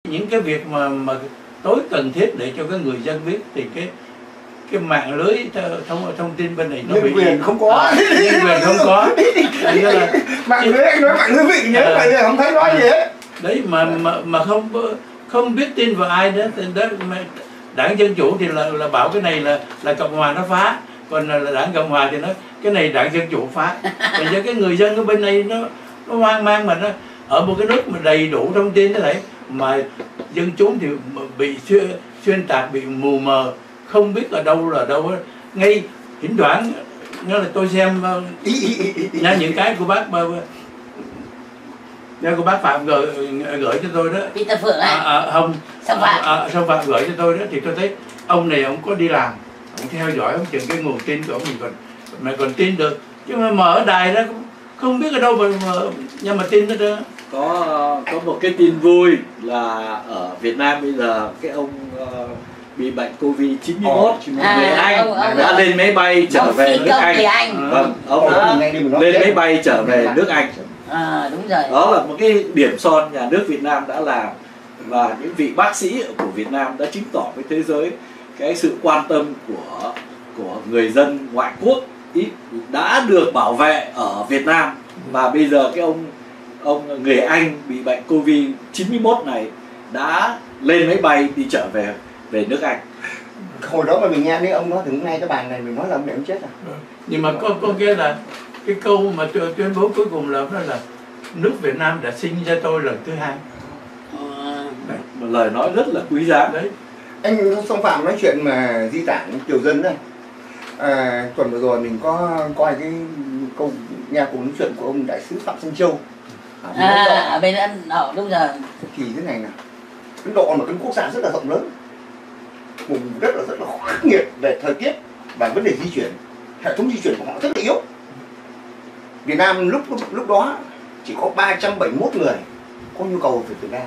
những cái việc mà tối cần thiết để cho cái người dân biết thì cái mạng lưới thông tin bên này nó nhân quyền không có, nhân quyền không có. Mạng lưới, anh nói mạng lưới vị nhớ vậy không thấy nói gì hết. Đấy mà không biết tin vào ai đó. Đảng Dân Chủ thì là bảo cái này là Cộng Hòa nó phá, còn là Đảng Cộng Hòa thì nói cái này Đảng Dân Chủ phá. Để cho cái người dân ở bên này nó hoang mang, mà nó ở một cái nước mà đầy đủ thông tin thế này mà dân chúng thì bị xuyên tạc, bị mù mờ, không biết ở đâu là đâu. Ngay thỉnh thoảng nó là tôi xem những cái của bác của bác Phạm gửi cho tôi đó. Peter Phượng không, Song Phạm gửi cho tôi đó, thì tôi thấy ông này ông có đi làm, ông theo dõi, ông chừng cái nguồn tin của ông mình còn tin được, chứ mà mở đài đó không biết ở đâu nhưng mà tin đó. Có một cái tin vui là ở Việt Nam bây giờ cái ông bị bệnh Covid-91 người Anh đã lên máy bay trở về nước Anh. Vâng, ông đã lên máy bay trở về nước Anh. Đúng rồi. Đó là một cái điểm son nhà nước Việt Nam đã làm, và những vị bác sĩ của Việt Nam đã chứng tỏ với thế giới cái sự quan tâm của người dân ngoại quốc đã được bảo vệ ở Việt Nam. Và bây giờ cái ông người Anh bị bệnh Covid-91 này đã lên máy bay đi trở về nước Anh. Hồi đó mà mình nghe thấy ông nóiถึงngay cái bàn này, mình nói là ông để ông chết à. Nhưng mà có cái là cái câu mà tuyên bố cuối cùng là nước Việt Nam đã sinh ra tôi lần thứ hai. Một lời nói rất là quý giá đấy. Anh Song Phạm nói chuyện mà di tản Kiều Dân đây. Tuần vừa rồi mình có coi cái câu nghe cuộc nói chuyện của ông đại sứ Phạm Xuân Châu ở bên Ấn Độ. Đúng rồi. Thì thế này nè, Ấn Độ là một cái quốc gia rất là rộng lớn, vùng rất là khắc nghiệt về thời tiết và vấn đề di chuyển, hệ thống di chuyển của họ rất là yếu. Việt Nam lúc đó chỉ có 371 người có nhu cầu về Việt Nam,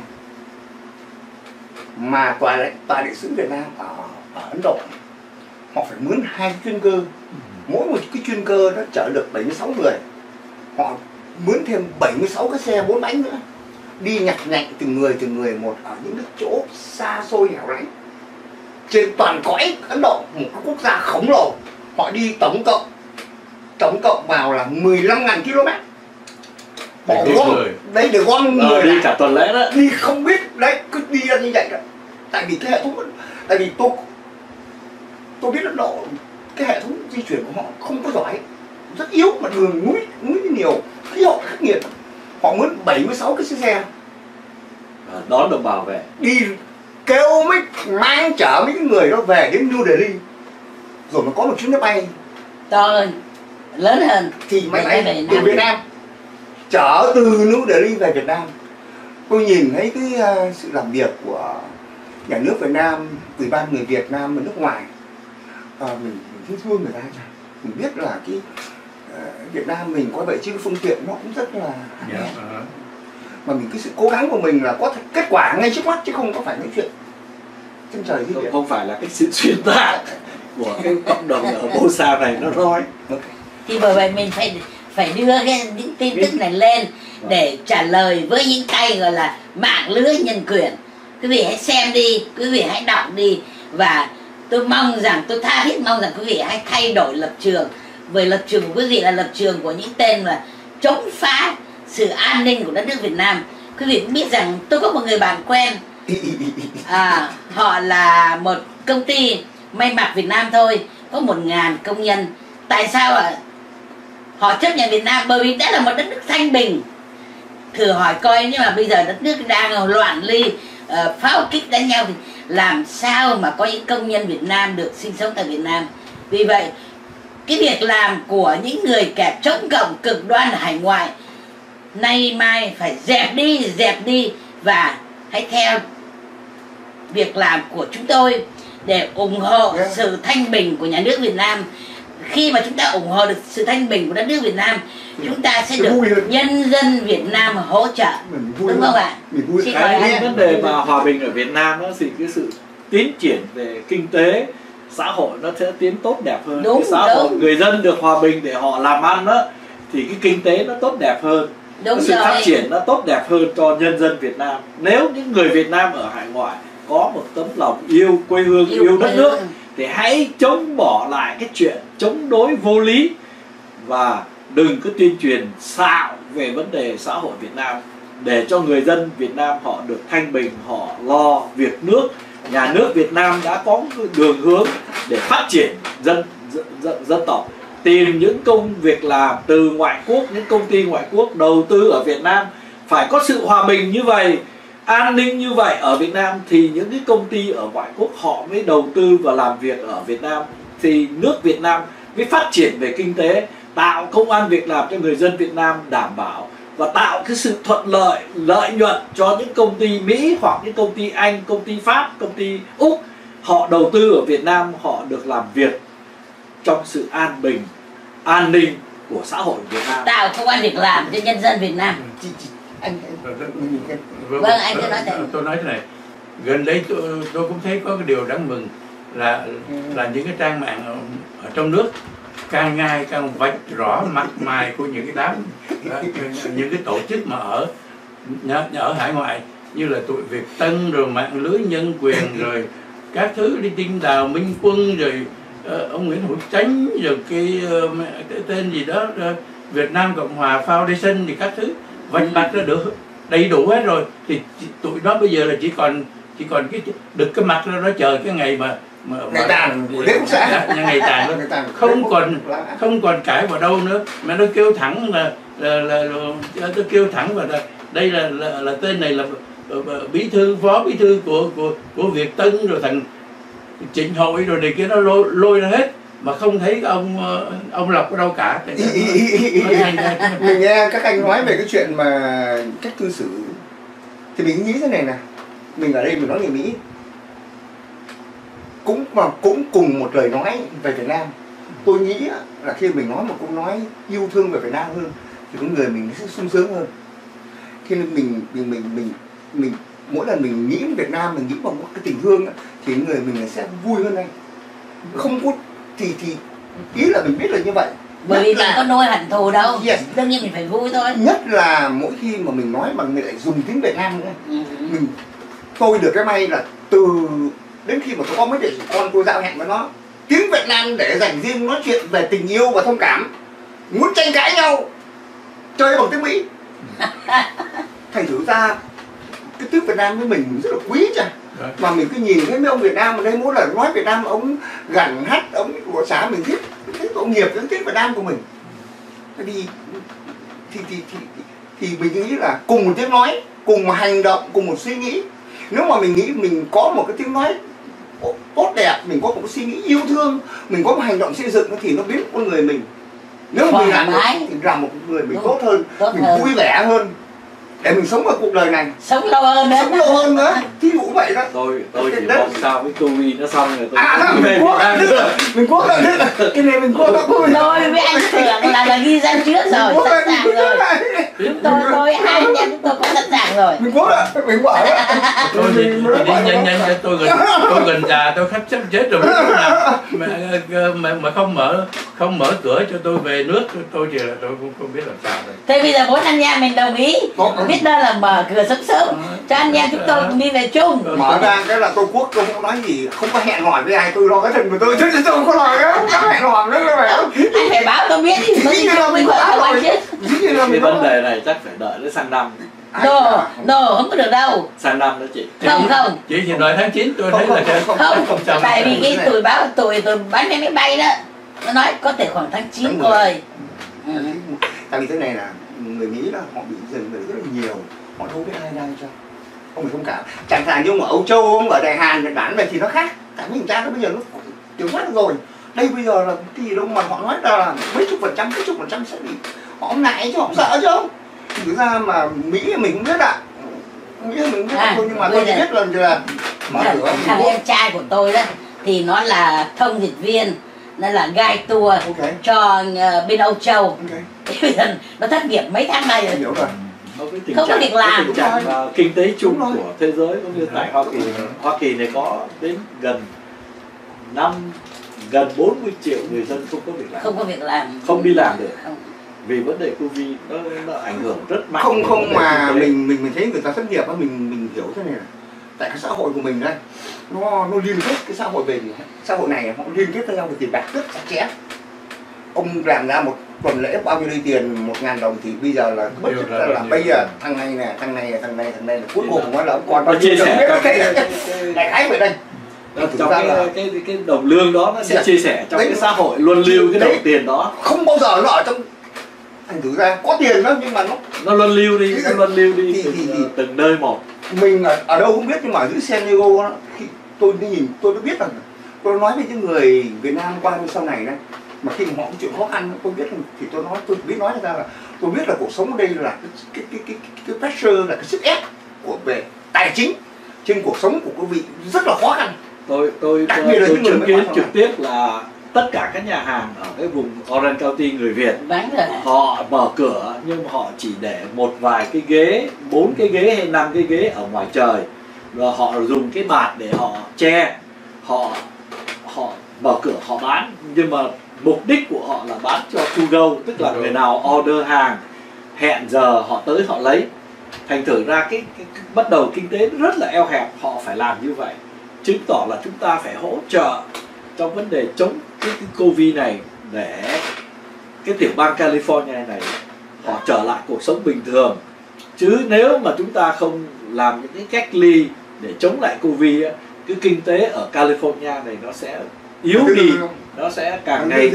mà tòa đại sứ Việt Nam ở Ấn Độ họ phải mướn 2 chuyên cơ, mỗi một cái chuyên cơ nó chở được 76 người, họ mướn thêm 76 cái xe 4 bánh nữa, đi nhặt nhạnh từng người một ở những cái chỗ xa xôi hẻo lánh trên toàn cõi Ấn Độ, một cái quốc gia khổng lồ. Họ đi tổng cộng vào là 15.000 km. Bỏ gom đấy để gom người đi cả tuần lễ đó, đi không biết đấy, cứ đi ra như vậy đó. Tại vì cái hệ thống, tại vì tôi biết Ấn Độ cái hệ thống di chuyển của họ không có giỏi, rất yếu, mà đường núi nhiều, khí hậu khắc nghiệt. Họ mướn 76 cái xe đón đồng bào về, đi kêu mới mang chở mấy người đó về đến New Delhi, rồi nó có một chuyến máy bay to hơn, lớn hơn, thì máy bay từ Việt Nam chở từ New Delhi về Việt Nam. Tôi nhìn thấy cái sự làm việc của nhà nước Việt Nam, Ủy ban người Việt Nam ở nước ngoài, mình thương người ta. Mình biết là cái Việt Nam mình có vậy chứ phương tiện nó cũng rất là mà mình cái sự cố gắng của mình là có kết quả ngay trước mắt, chứ không có phải nói chuyện trên trời dưới biển. Không phải là cái sự xuyên tạc của cái cộng đồng ở Bosa này nó nói. Thì bởi vậy mình phải đưa những tin tức này lên để trả lời với những tay gọi là mạng lưới nhân quyền. Quý vị hãy xem đi, quý vị hãy đọc đi, và tôi tha thiết mong rằng quý vị hãy thay đổi lập trường. Với lập trường của quý vị là lập trường của những tên là chống phá sự an ninh của đất nước Việt Nam. Quý vị cũng biết rằng tôi có một người bạn quen, họ là một công ty may mặc Việt Nam thôi, có 1.000 công nhân. Tại sao họ chấp nhận Việt Nam? Bởi vì đã là một đất nước thanh bình. Thử hỏi coi, nhưng mà bây giờ đất nước đang loạn ly, pháo kích đánh nhau, thì làm sao mà có những công nhân Việt Nam được sinh sống tại Việt Nam? Vì vậy cái việc làm của những người kẻ chống cộng cực đoan ở hải ngoại nay mai phải dẹp đi, và hãy theo việc làm của chúng tôi để ủng hộ sự thanh bình của nhà nước Việt Nam. Khi mà chúng ta ủng hộ được sự thanh bình của đất nước Việt Nam, chúng ta sẽ được nhân dân Việt Nam hỗ trợ, đúng không ạ? Cái vấn đề mà hòa bình ở Việt Nam đó thì cái sự tiến triển về kinh tế xã hội nó sẽ tiến tốt đẹp hơn. Cái xã hội người dân được hòa bình để họ làm ăn đó, thì cái kinh tế nó tốt đẹp hơn. Đúng cái sự rồi. phát triển nó tốt đẹp hơn cho nhân dân Việt Nam. Nếu những người Việt Nam ở hải ngoại có một tấm lòng yêu quê hương, yêu đất nước, thì hãy chống bỏ lại cái chuyện chống đối vô lý và đừng có tuyên truyền xạo về vấn đề xã hội Việt Nam, để cho người dân Việt Nam họ được thanh bình, họ lo việc nước. Nhà nước Việt Nam đã có đường hướng để phát triển dân tộc, tìm những công việc làm từ ngoại quốc, những công ty ngoại quốc đầu tư ở Việt Nam. Phải có sự hòa bình như vậy, an ninh như vậy ở Việt Nam thì những cái công ty ở ngoại quốc họ mới đầu tư và làm việc ở Việt Nam, thì nước Việt Nam mới phát triển về kinh tế, tạo công ăn việc làm cho người dân Việt Nam đảm bảo, và tạo cái sự thuận lợi, lợi nhuận cho những công ty Mỹ hoặc những công ty Anh, công ty Pháp, công ty Úc. Họ đầu tư ở Việt Nam, họ được làm việc trong sự an bình, an ninh của xã hội Việt Nam, tạo công ăn việc làm cho nhân dân Việt Nam. Anh Vâng, anh cứ nói thế. Tôi nói thế này, gần đây tôi cũng thấy có cái điều đáng mừng là những cái trang mạng ở trong nước càng ngày càng vạch rõ mặt mày của những cái đám những cái tổ chức mà ở hải ngoại, như là tụi Việt Tân, rồi mạng lưới nhân quyền, rồi các thứ đi Đinh Đào, Minh Quân, rồi ông Nguyễn Hữu Chánh, rồi cái tên gì đó Việt Nam Cộng Hòa Foundation, thì các thứ vạch mặt ra được đầy đủ hết rồi, thì tụi đó bây giờ là chỉ còn cái được cái mặt ra đó chờ cái ngày mà ngày tàn của đế quốc xã, ngày tàn đó, không còn cãi vào đâu nữa, mà nó kêu thẳng là tôi kêu thẳng và đây là tên này là bí thư, phó bí thư của Việt Tân, rồi thằng Trịnh Hội rồi này kia, nó lôi ra hết mà không thấy ông Lộc ở đâu cả. Mình nghe các anh nói về cái chuyện mà cách cư xử thì mình nghĩ thế này nè, mình ở đây mình nói người Mỹ cũng cùng một lời nói về Việt Nam. Tôi nghĩ là khi mình nói một câu nói yêu thương về Việt Nam hơn thì con người mình sẽ sung sướng hơn. Khi nên mình mỗi lần mình nghĩ về Việt Nam, mình nghĩ bằng một cái tình thương thì người mình sẽ vui hơn anh. Không có thì ý là mình biết là như vậy. Bởi vì mình có nuôi hận thù đâu. Yes. Đương nhiên mình phải vui thôi. Nhất là mỗi khi mà mình nói bằng mình lại dùng tiếng Việt Nam nữa. Tôi được cái may là từ đến khi mà tôi có mấy đứa con tôi giao hẹn với nó tiếng Việt Nam để dành riêng nói chuyện về tình yêu và thông cảm, muốn tranh cãi nhau chơi bằng tiếng Mỹ. Thành thử ra cái tiếng Việt Nam với mình rất là quý chả. Mà mình cứ nhìn thấy mấy ông Việt Nam ở đây mỗi lần nói Việt Nam, ông gằn hát, ông của xã mình thích tội nghiệp cái tiếng Việt Nam của mình. Thì mình nghĩ là cùng một tiếng nói, cùng một hành động, cùng một suy nghĩ. Nếu mà mình nghĩ mình có một cái tiếng nói tốt đẹp, mình có một cái suy nghĩ yêu thương, mình có một hành động xây dựng thì nó biến con người mình. Nếu mà mình làm được thì làm một người mình tốt hơn, mình vui vẻ hơn để mình sống ở cuộc đời này, sống lâu hơn nữa. Sống lâu hơn nữa. Thí dụ vậy đó. Tôi chỉ mong sao với Covid nó xong rồi tôi mình cố gắng cái này mình cố gắng tôi với anh tưởng là ghi ra trước rồi, sẵn sàng rồi. Tôi hai anh em chúng tôi cũng sẵn sàng rồi. Mình cố gắng, mình bảo tôi thì nhanh tôi gần già, tôi sắp chết rồi mà không mở cửa cho tôi về nước, tôi thì là tôi cũng không biết làm sao rồi. Thế bây giờ bốn anh em mình đồng ý, biết đâu là mở cửa sớm cho anh em chúng tôi cùng đi về chung. Mở ra cái là tôi quốc, tôi không nói gì, không có hẹn hò với ai, tôi lo cái thân của tôi chứ tôi không có lo cái, không có hẹn hò nữa các bạn. Anh phải báo tôi biết thì mới mới gọi cho anh chứ. Cái vấn đề này chắc phải đợi đến sang năm. Đồ không có được đâu. Sang năm đó chị. Không. Chị chỉ đợi tháng 9 tôi thấy là không. Tại vì cái tuổi báo tuổi tôi bán vé máy bay đó, nó nói có thể khoảng tháng 9 rồi. Tại vì thế này là người Mỹ là họ bị dừng bởi rất là nhiều, họ đâu biết ai ra cho không phải thông cảm. Chẳng hạn như ở Âu Châu, ông ở Đài Hàn, Nhật Bản về thì nó khác. Tại vì người ta nó bây giờ nó kiểm soát rồi. Đây bây giờ là cái gì đâu mà họ nói là mấy chục phần trăm sẽ bị, họ không ngại chứ, họ không sợ chứ. Thực ra mà Mỹ mình cũng biết ạ. Mỹ mình biết thôi, nhưng mà tôi chỉ biết là mở cửa. Thằng em trai của tôi đó thì nó là thông dịch viên, nó là guide tour cho bên Âu Châu. Bây giờ nó thất nghiệp mấy tháng nay rồi. Hiểu rồi. Không có việc làm. Tình trạng kinh tế chung của thế giới cũng như tại Hoa Kỳ này có đến gần 40 triệu người dân không có việc làm. Không có việc làm. Không đi làm được. vì vấn đề Covid nó ảnh hưởng rất mạnh. Không mà mình thấy người ta thất nghiệp á, mình hiểu thế này. Tại cái xã hội của mình đây nó liên kết, cái xã hội này họ liên kết với nhau về tiền bạc rất chặt chẽ. Ông làm ra một tuần lễ bao nhiêu tiền, 1.000 đồng thì bây giờ là bất chấp là bây giờ thằng này là cuối cùng nó là ông còn bao nhiêu đồng đại khái vậy đây. Trong cái đồng lương đó nó sẽ chia sẻ trong cái xã hội luân lưu cái đồng tiền đó, không bao giờ nó ở trong thành thử ra có tiền đó nhưng mà nó luân lưu đi, thì từng nơi một. Mình ở đâu không biết nhưng mà ở dưới San Diego đó, khi tôi đi nhìn tôi đã biết rằng tôi nói với những người Việt Nam qua sau này đấy, mà khi mà họ có chuyện khó khăn tôi biết thì tôi biết nói ra là tôi biết là cuộc sống ở đây là cái pressure, là cái sức ép của về tài chính trên cuộc sống của quý vị rất là khó khăn. Tôi chứng kiến trực tiếp là tất cả các nhà hàng ở cái vùng Orange County người Việt họ mở cửa nhưng họ chỉ để một vài cái ghế, 4 cái ghế hay 5 cái ghế ở ngoài trời, và họ dùng cái bạt để họ che, họ mở cửa họ bán, nhưng mà mục đích của họ là bán cho to go, tức là người nào order hàng hẹn giờ họ tới họ lấy. Thành thử ra cái bắt đầu kinh tế rất là eo hẹp, họ phải làm như vậy, chứng tỏ là chúng ta phải hỗ trợ trong vấn đề chống cái Covid này để cái tiểu bang California này họ trở lại cuộc sống bình thường. Chứ nếu mà chúng ta không làm những cái cách ly để chống lại Covid, cái kinh tế ở California này nó sẽ yếu đi, nó sẽ càng ngày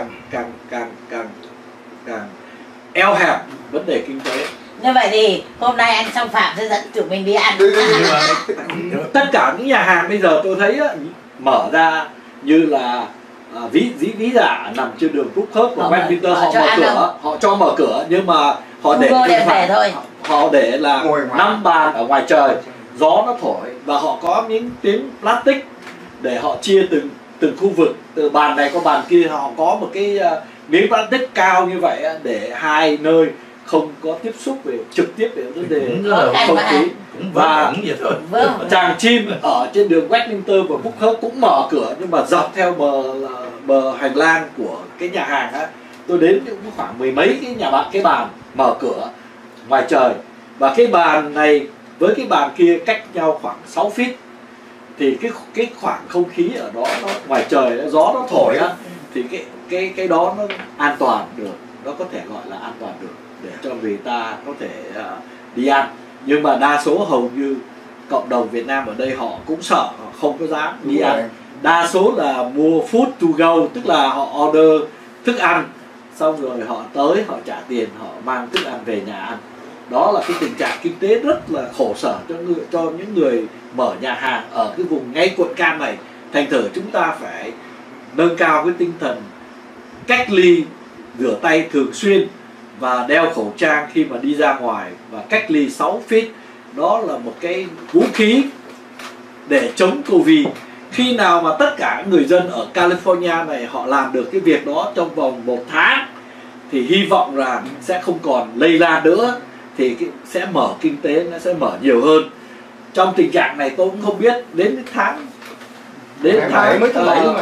càng eo hẹp vấn đề kinh tế. Như vậy thì hôm nay anh Song Phạm sẽ dẫn tụi mình đi ăn. Tất cả những nhà hàng bây giờ tôi thấy mở ra như là ví dụ nằm trên đường Brookhurst và Westminster, họ mở cửa, họ cho mở cửa nhưng mà họ để họ để là 5 bàn ở ngoài trời, gió nó thổi, và họ có những tiếng plastic để họ chia từng khu vực, từ bàn này có bàn kia, họ có một cái miếng plastic cao như vậy để hai nơi không có tiếp xúc về trực tiếp về vấn đề không khí. Và chàng chim ở trên đường Westminster và Brookhurst cũng mở cửa, nhưng mà dọc theo bờ hành lang của cái nhà hàng á, tôi đến khoảng 10 mấy cái bàn mở cửa ngoài trời, và cái bàn này với cái bàn kia cách nhau khoảng 6 feet, thì cái khoảng không khí ở đó nó ngoài trời gió nó thổi á, thì cái đó nó an toàn được, nó có thể gọi là an toàn được để cho người ta có thể đi ăn. Nhưng mà đa số hầu như cộng đồng Việt Nam ở đây họ cũng sợ, họ không có dám đi ăn. Đa số là mua food to go, tức là họ order thức ăn xong rồi họ tới họ trả tiền, họ mang thức ăn về nhà ăn. Đó là cái tình trạng kinh tế rất là khổ sở cho những người mở nhà hàng ở cái vùng ngay quận Cam này. Thành thử chúng ta phải nâng cao cái tinh thần cách ly, rửa tay thường xuyên và đeo khẩu trang khi mà đi ra ngoài, và cách ly 6 feet. Đó là một cái vũ khí để chống Covid. Khi nào mà tất cả người dân ở California này họ làm được cái việc đó trong vòng 1 tháng thì hy vọng rằng sẽ không còn lây lan nữa, thì sẽ mở kinh tế, nó sẽ mở nhiều hơn. Trong tình trạng này tôi cũng không biết đến tháng đến tháng 9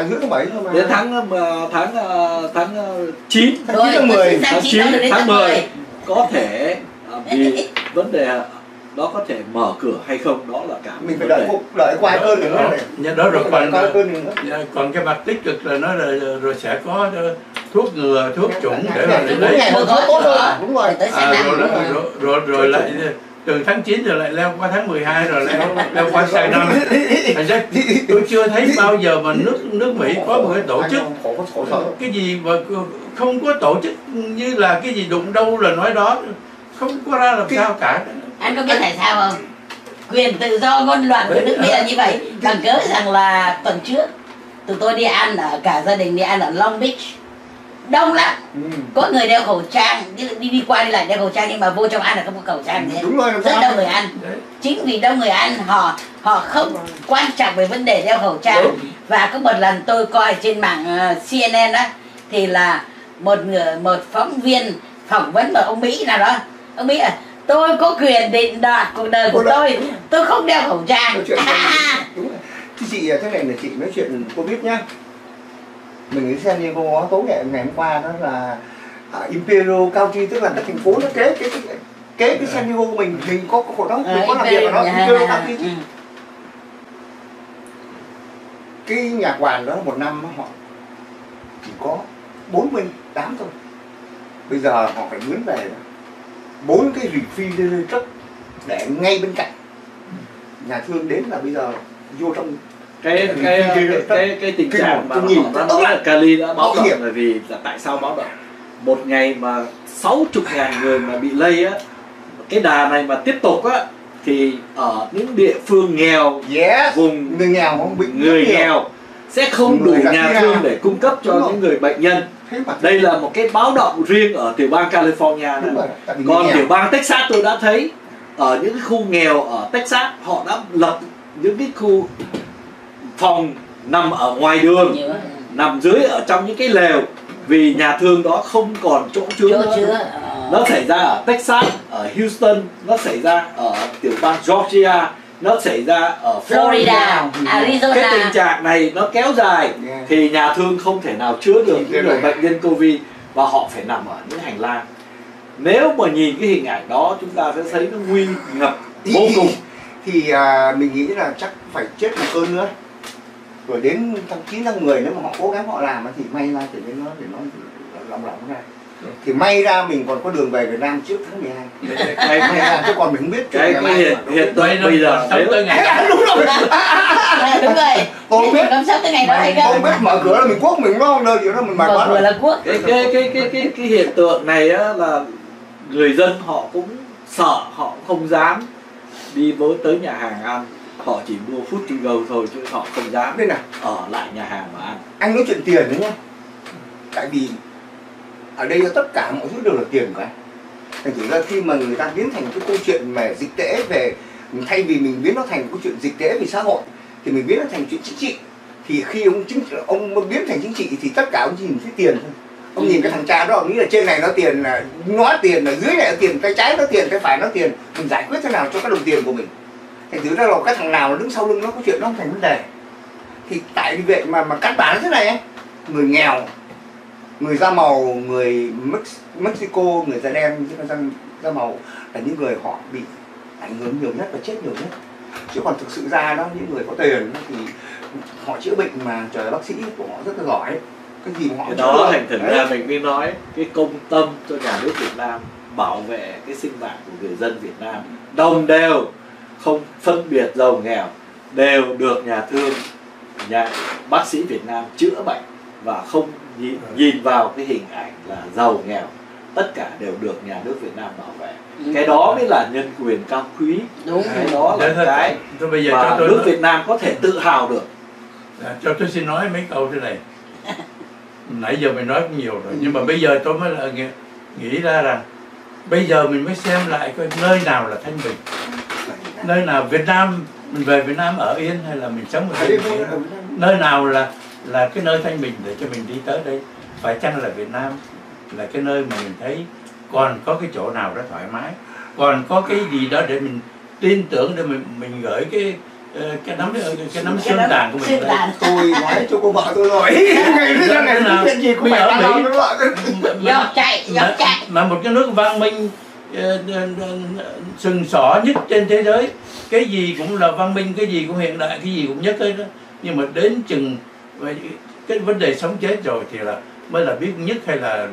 tháng 10 có thể vì vấn đề đó có thể mở cửa hay không, đó là cả mình phải đợi quay cơn nữa này. Đó rồi còn cái mặt tích cực là nó rồi sẽ có thuốc ngừa, thuốc chủng để mà lấy rồi lại từ tháng 9 rồi lại leo qua tháng 12 rồi leo qua sang năm. Tôi chưa thấy bao giờ mà nước Mỹ có một cái tổ chức cái gì mà không có tổ chức như là cái gì đụng đâu là nói đó, không có ra làm sao cả. Anh có biết tại sao không? Quyền tự do ngôn luận của nước Mỹ là như vậy. Bằng cớ rằng là tuần trước tụi tôi đi ăn, cả gia đình đi ăn ở Long Beach, đông lắm, có người đeo khẩu trang, đi qua đi lại đeo khẩu trang, nhưng mà vô trong ăn là không có khẩu trang thế. Rất đông người ăn. Chính vì đông người ăn họ không quan trọng về vấn đề đeo khẩu trang. Và có một lần tôi coi trên mạng CNN đó, thì là một phóng viên phỏng vấn một ông Mỹ nào đó. Ông Mỹ tôi có quyền định đoạt cuộc đời của tôi không đeo khẩu trang. Đúng rồi. Chị thế này là chị nói chuyện Covid nhá. Mình ở San Diego tối ngày hôm qua đó là Imperial County, tức là cái thành phố nó kế cái San Diego của mình có đó, mình có làm việc ở đó, Imperial County chứ. Cái nhà quản đó một năm họ chỉ có 48 thôi, bây giờ họ phải mướn về 4 cái refrigerator để ngay bên cạnh nhà thương, đến là bây giờ vô trong cái tình trạng mà họ nói là Cali đã báo động, bởi vì là tại sao báo động? Một ngày mà 60.000 người mà bị lây á, cái đà này mà tiếp tục á thì ở những địa phương nghèo, vùng người nghèo không bị người nghèo sẽ không đủ nhà thương để cung cấp cho những người bệnh nhân. Đây là một cái báo động riêng ở tiểu bang California này. Còn tiểu bang Texas tôi đã thấy ở những cái khu nghèo ở Texas họ đã lập những cái khu phòng nằm ở ngoài đường, nằm dưới ở trong những cái lều, vì nhà thương đó không còn chỗ chứa nữa. Nó xảy ra ở Texas, ở Houston, nó xảy ra ở tiểu bang Georgia, nó xảy ra ở Florida, Arizona. Cái tình trạng này nó kéo dài thì nhà thương không thể nào chứa được những người bệnh nhân Covid và họ phải nằm ở những hành lang. Nếu mà nhìn cái hình ảnh đó chúng ta sẽ thấy nó nguy ngập vô cùng. Thì mình nghĩ là chắc phải chết một cơn nữa. Rồi đến tháng 9 tháng 10 nếu mà họ cố gắng họ làm thì may ra thì nó lỏng ra. Thì may ra mình còn có đường về Việt Nam trước tháng 12. May ra chứ còn mình không biết. Cái hiện tại bây giờ tới ngày đúng rồi. Đúng rồi. Tôi biết Không sắp tới ngày đó hay không? Tôi biết mở cửa là mình quốc, mình lo đâu gì đó mình mở cửa là quốc. Cái hiện tượng này á là người dân họ cũng sợ, họ không dám đi tới nhà hàng ăn, họ chỉ mua food to go thôi chứ họ không dám đây này ở lại nhà hàng mà ăn. Anh nói chuyện tiền đấy nhá, tại vì ở đây tất cả mọi thứ đều là tiền cả. Thành thử ra khi mà người ta biến thành cái câu chuyện về dịch tễ, về thay vì mình biến nó thành câu chuyện dịch tễ về xã hội thì mình biến nó thành chuyện chính trị. Thì khi ông biến thành chính trị thì tất cả ông chỉ nhìn thấy tiền thôi. Ông nhìn cái thằng cha đó, ông nghĩ là trên này nó tiền, là nó tiền, là dưới này nó tiền, tay trái nó tiền, tay phải nó tiền, mình giải quyết thế nào cho cái đồng tiền của mình. Thành thử ra là cái thằng nào nó đứng sau lưng nó có chuyện nó không thành vấn đề. Thì tại vì vậy mà căn bản thế này ấy, người nghèo, người da màu, người Mexico, người da đen, da màu là những người họ bị ảnh hưởng nhiều nhất và chết nhiều nhất. Chứ còn thực sự ra đó, những người có tiền thì họ chữa bệnh mà trời, bác sĩ của họ rất là giỏi. Cái gì mà họ đó thành thử ra mình mới nói cái công tâm cho nhà nước Việt Nam bảo vệ cái sinh mạng của người dân Việt Nam đồng đều, không phân biệt giàu nghèo, đều được nhà thương, bác sĩ Việt Nam chữa bệnh và không nhìn vào cái hình ảnh là giàu nghèo, tất cả đều được nhà nước Việt Nam bảo vệ. Cái đó mới là nhân quyền cao quý. Đúng. Cái đó là cái mà nước Việt Nam có thể tự hào được. Cho tôi xin nói mấy câu thế này. Nãy giờ mình nói cũng nhiều rồi, nhưng mà bây giờ tôi mới là nghĩ ra rằng bây giờ mình mới xem lại coi nơi nào là thanh bình, nơi nào Việt Nam, mình về Việt Nam ở yên hay là mình sống ở đây, nơi nào là cái nơi thanh bình để cho mình đi tới đây. Phải chăng là Việt Nam là cái nơi mà mình thấy còn có cái chỗ nào đó thoải mái, còn có cái gì đó để mình tin tưởng, để mình gửi cái nắm xương tàn của mình đây. Tôi nói cho cô vợ tôi rồi. Ngày nào chuyện gì cũng phải tao với vợ tôi. Dọc chạy. Mà một cái nước văn minh sừng sỏ nhất trên thế giới, cái gì cũng là văn minh, cái gì cũng hiện đại, cái gì cũng nhất hết đó. Nhưng mà đến chừng cái vấn đề sống chết rồi thì là mới là biết nhất hay là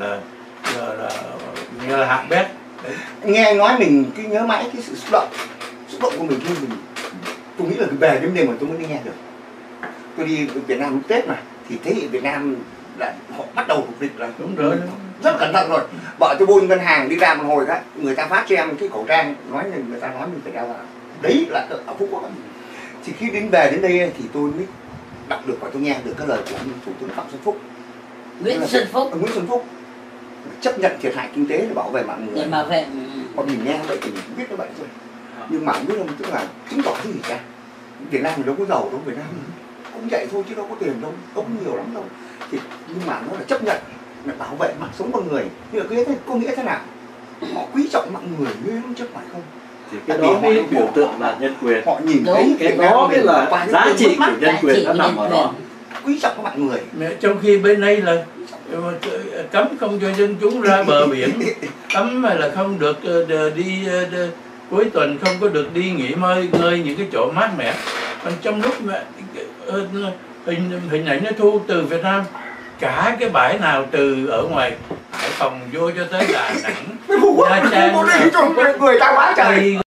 hạng bét. Nghe anh nói mình cứ nhớ mãi cái sự xúc động của mình khi tôi nghĩ là về đến đêm mà tôi mới đi nghe được. Tôi đi Việt Nam lúc Tết mà thì thế hệ Việt Nam là họ bắt đầu phục dịch, là đúng rồi, rất cẩn thận rồi. Vợ tôi bôn ngân hàng đi ra một hồi đó, người ta phát cho em cái khẩu trang, người ta nói mình phải đeo vào. Đấy là ở Phú Quốc. Thì khi về đến đây thì tôi mới đọc được và tôi nghe được cái lời của Thủ tướng Phạm Xuân Phúc, Nguyễn Xuân Phúc chấp nhận thiệt hại kinh tế để bảo vệ mạng người. Để bảo vệ. Còn mình nghe vậy thì mình cũng biết nó vậy thôi. Nhưng mà biết không, tức là chứng tỏ cái gì cả. Việt Nam mình đâu có giàu đâu, Việt Nam cũng vậy thôi chứ đâu có tiền đâu, không nhiều lắm đâu. Thì nhưng mà nó là chấp nhận, là bảo vệ mạng sống con người. Nhưng mà cái có nghĩa thế nào? Họ quý trọng mạng người như lắm chứ phải không? Thì cái đó mới biểu tượng là nhân quyền. Họ nhìn thấy cái đó mới là giá trị của nhân quyền nó nằm ở đó. quý trọng các bạn người. Trong khi bên đây là cấm không cho dân chúng ra bờ biển, cấm là không được đi cuối tuần, không có được đi nghỉ ngơi những cái chỗ mát mẻ. Còn trong lúc mà hình ảnh nó thu từ Việt Nam, cả cái bãi nào từ ở ngoài Hải Phòng vô cho tới Đà Nẵng, Nha Trang, người ta quá trời.